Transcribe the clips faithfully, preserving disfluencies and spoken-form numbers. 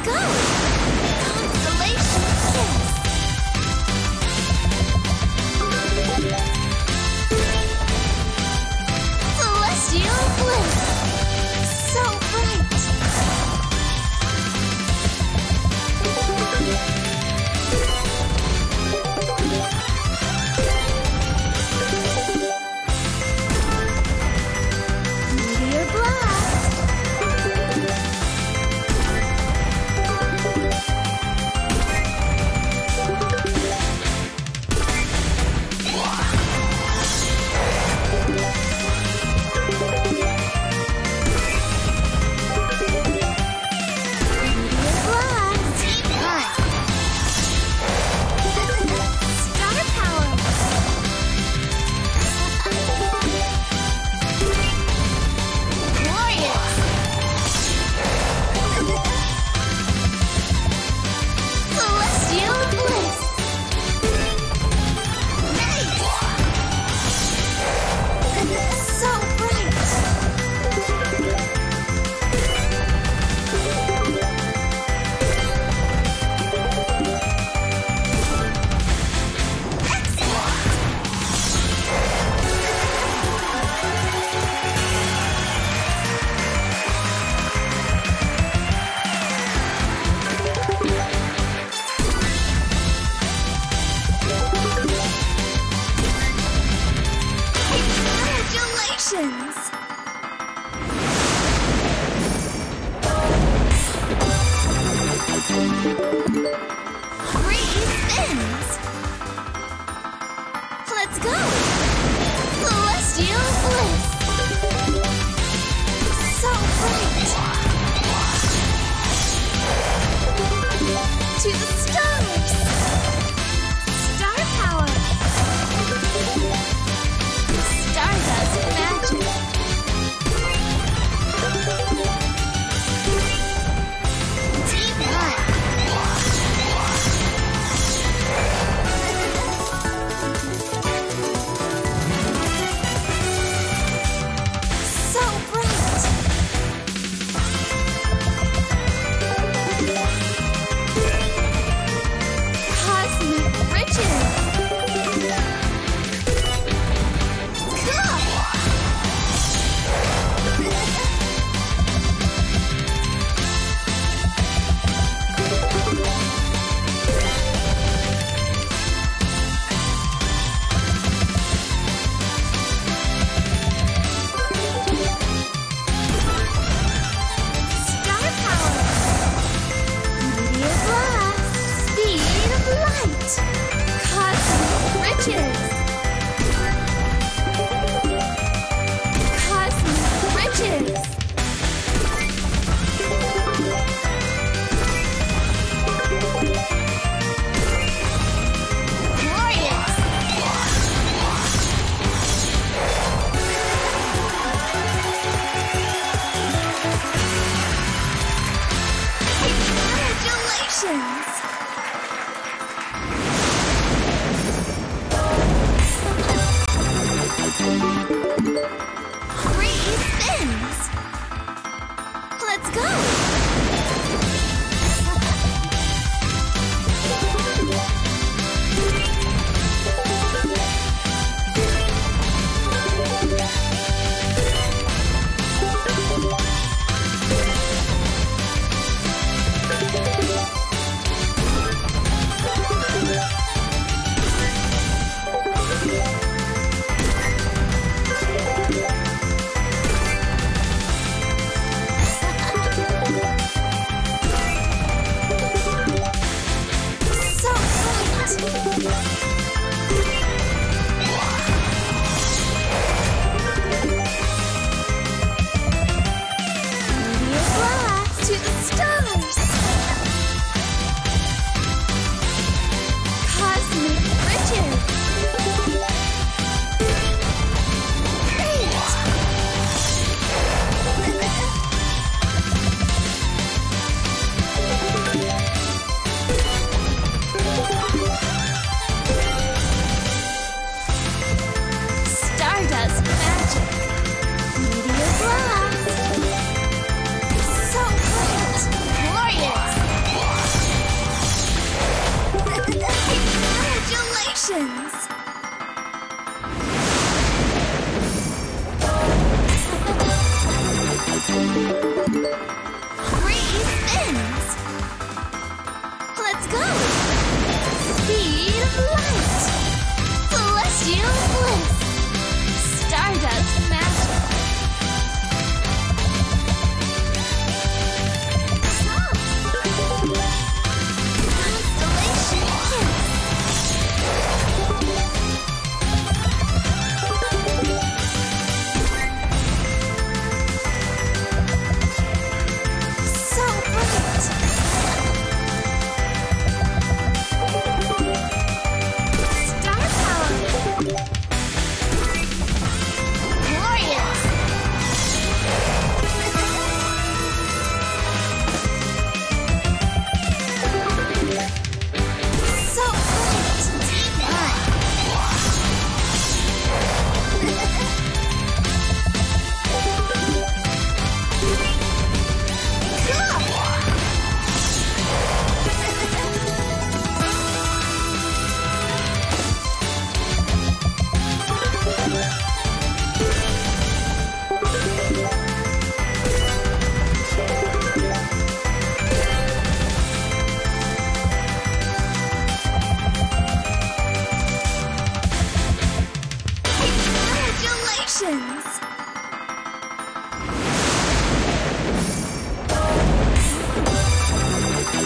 go! Constellation Kiss! Celestial Bliss! So bright! Meteor Blast! Star Power! Glorious! Celestial Bliss! Nice! So bright! Congratulations! Three spins! Let's go! Celestial Bliss! So bright! To the stars! Star Power! Stardust Magic!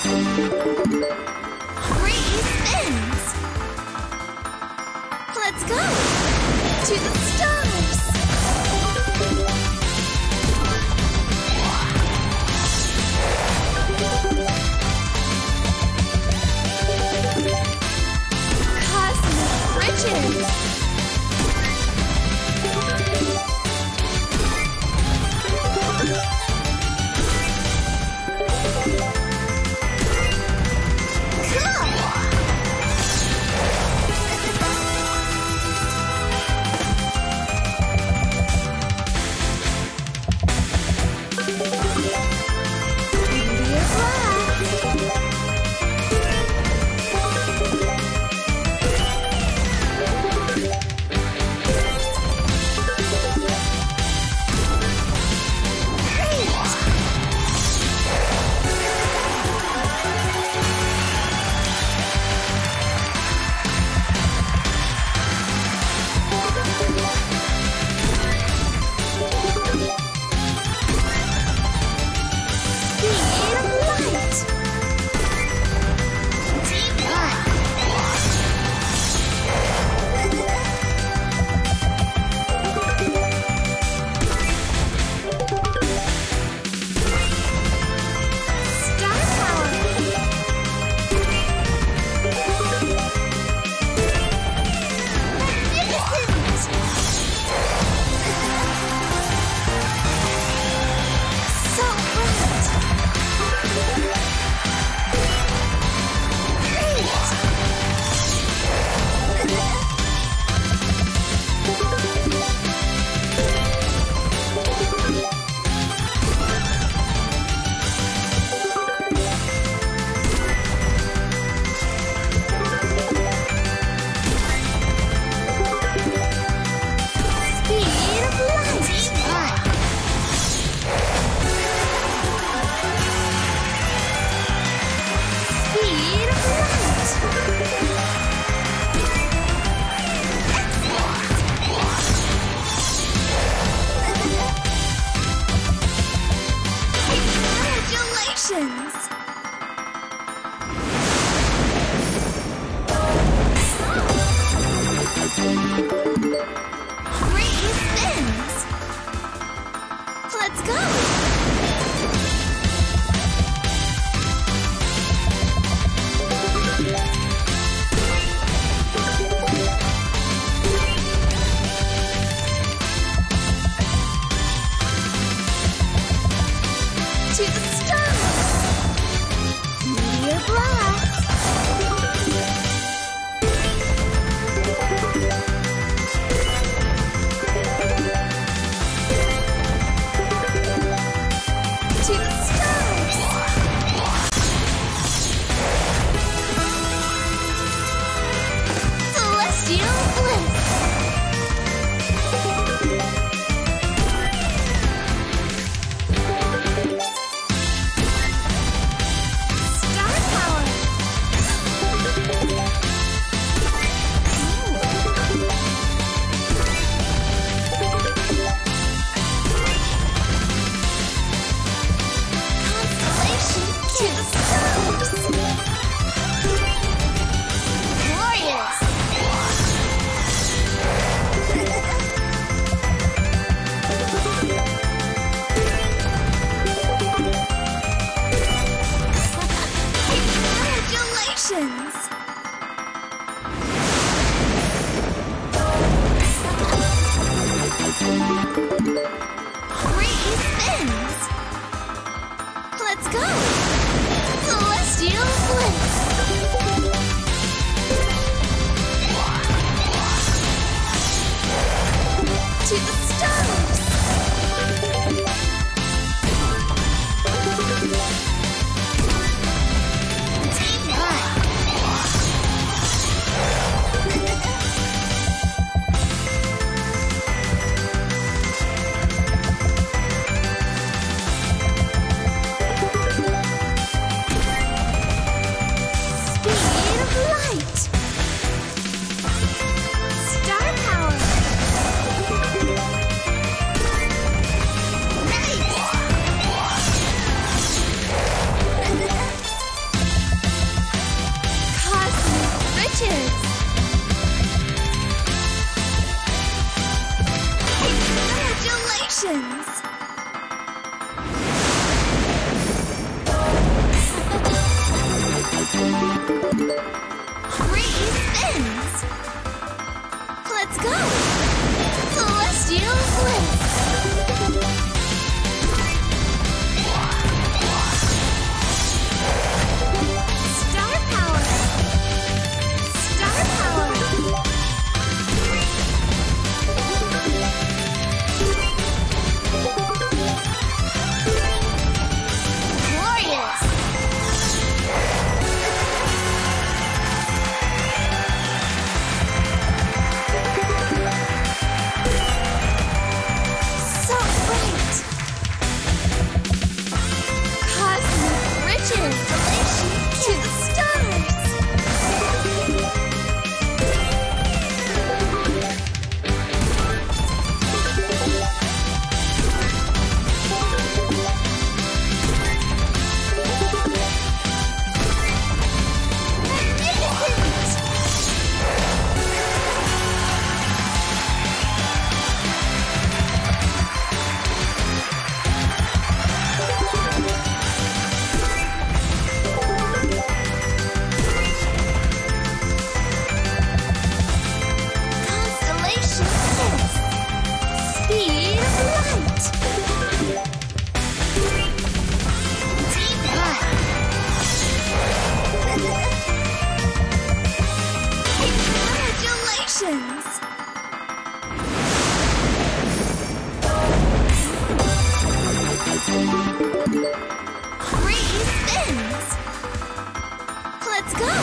Three spins. Let's go to the stars. Cosmic riches. Congratulations! Three spins! Let's go! Celestial Bliss! Star Power! Star Power! Glorious! So bright! Cosmic riches! Relation to the stars! Magnificent! Constellation Kiss! Speed of light! Deep Light! Congratulations! Three spins! Let's go!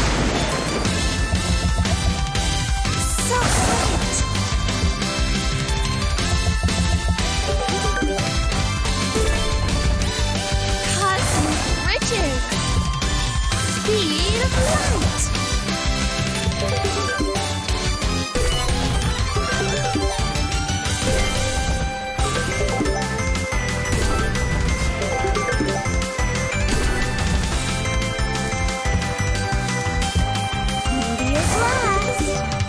So bright! Cosmic riches! Speed of light! Meteor blast!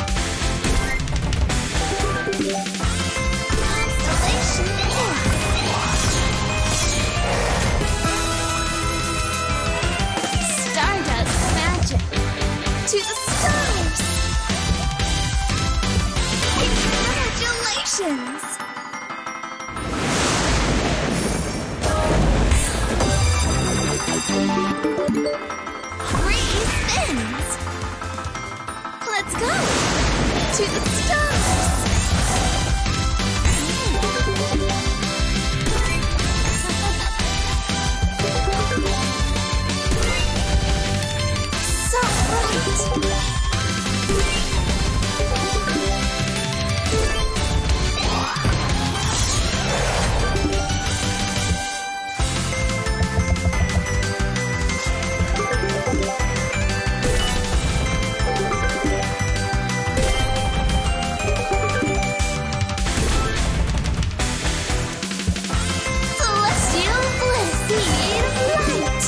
Constellation Kiss! Stardust magic! To the stars! Congratulations! Three spins! Let's go! To the stars! So bright! Celestial Bliss! Speed of light!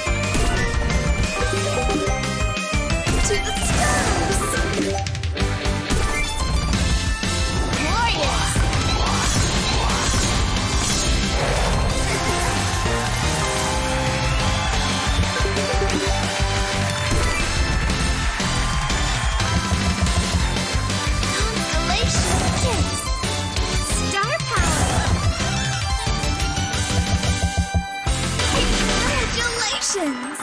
To the stars! Glorious! Constellation Kiss! Star Power! Congratulations!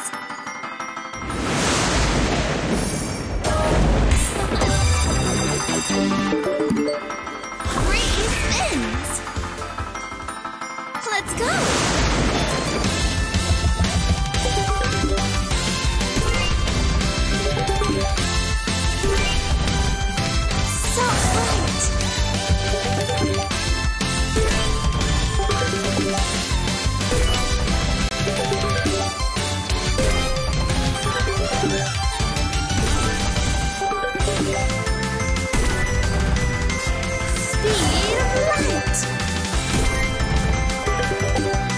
Three spins! Let's go! So bright! Speed of light!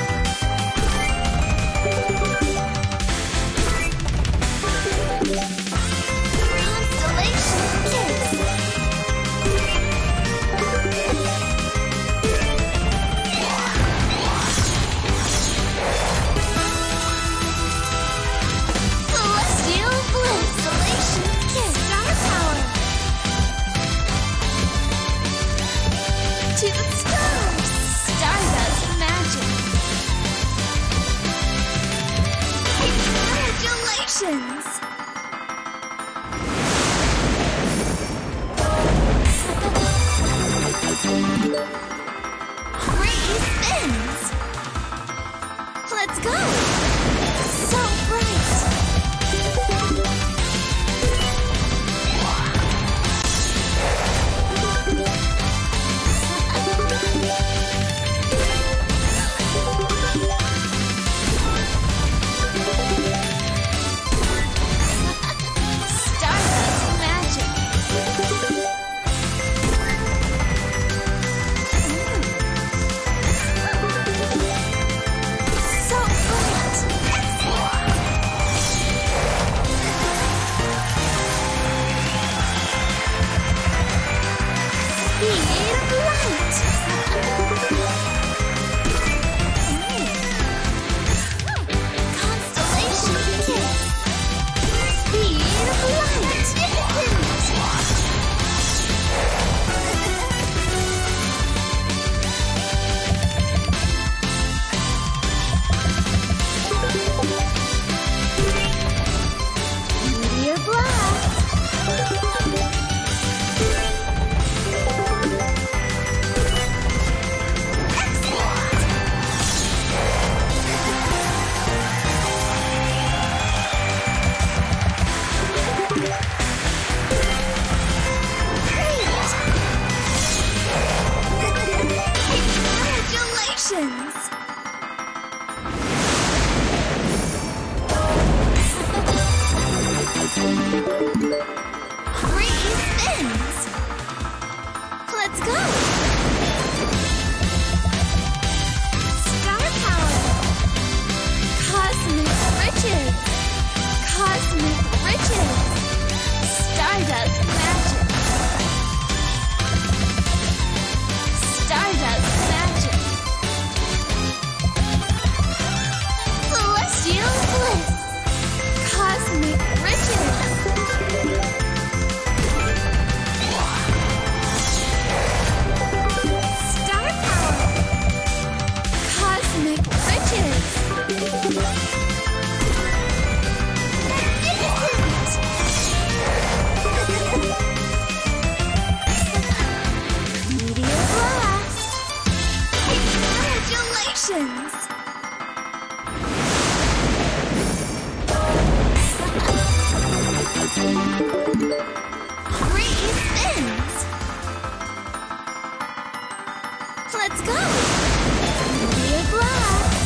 Congratulations! Three spins! Let's go! So bright! Stardust magic! So bright! Speed of light! Constellation kiss! Speed of light! Meteor blast! Congratulations! Three spins! Let's go! Star power! Cosmic riches! Cosmic riches! Stardust magic! Stardust magic! Celestial bliss! Cosmic riches! Star power! Cosmic riches! Magnificent! Meteor blast! Congratulations! Three spins! Let's go! Meteor blast!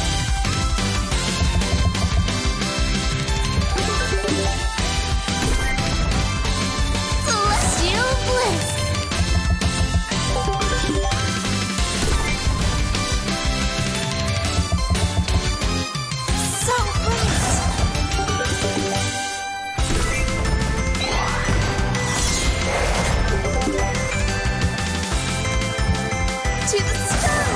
Celestial bliss! So bright! To the stars!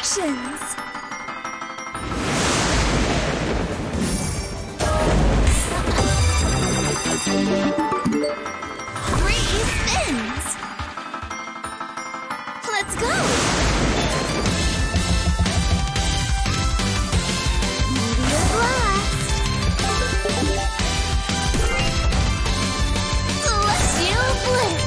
Congratulations! Three spins! Let's go! Meteor Blast! Celestial Blitz!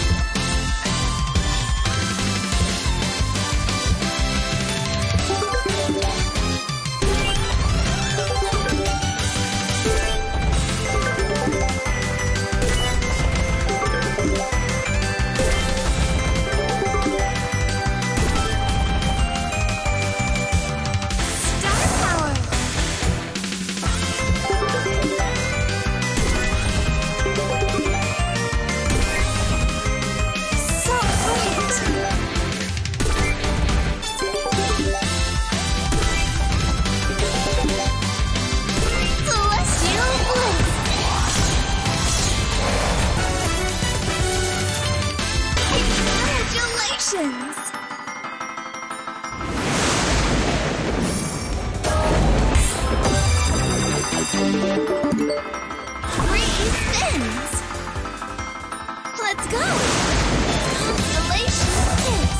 Congratulations! Three spins! Let's go! Constellation Kiss!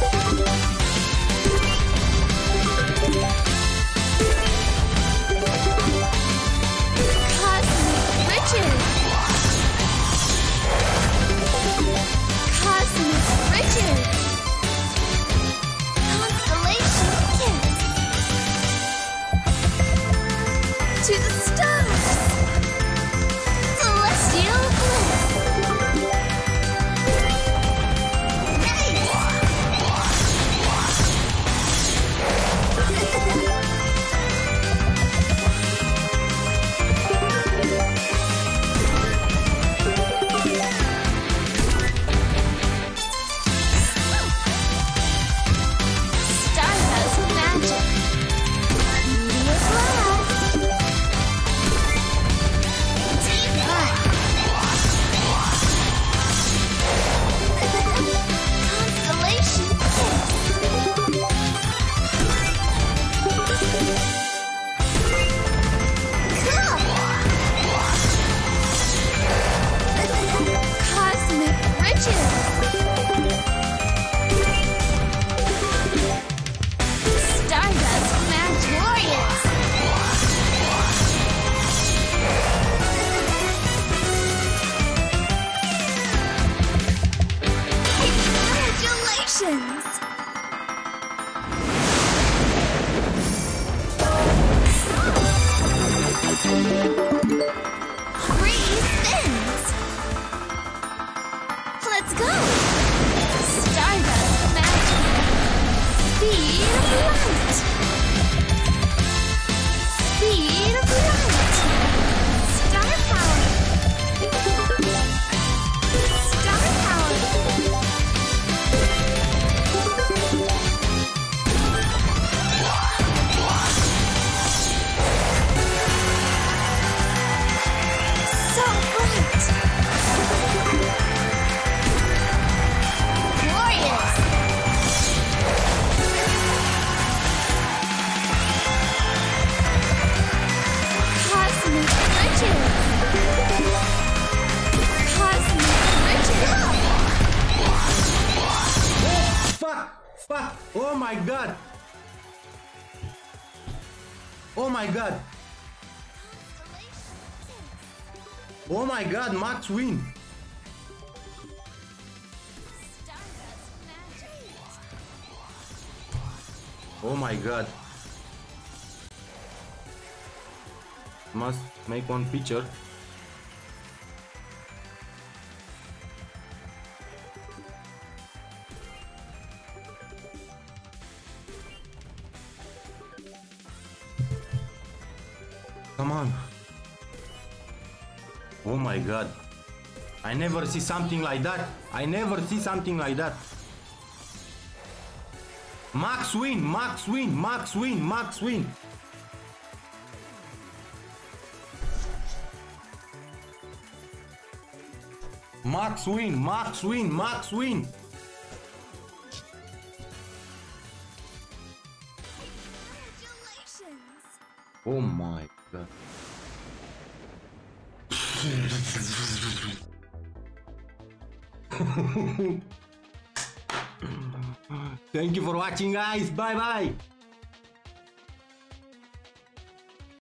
Cosmic Riches! Cosmic Riches! Constellation Kiss! To the stars! Celestial Bliss! Nice! Stardust Magic! Meteor Blast! Team Up! Constellation Kiss! Cosmic Riches! Stardust Magic! Glorious! Congratulations! Three spins! Let's go! Stardust Magic! Speed of Light! Speed of Light! Star Power! Star Power! So bright! Glorious! Cosmic Riches! Cosmic Riches! Fuck! Fuck! Oh my god! Oh my god! Oh my god, Max win! Stardust Magic! Oh my god. Must make one picture. Come on. Oh my god. I never see something like that. I never see something like that. Max win, Max win, Max win, Max win. Max win, Max win, Max win. Oh my god. Thank you for watching, guys. Bye bye.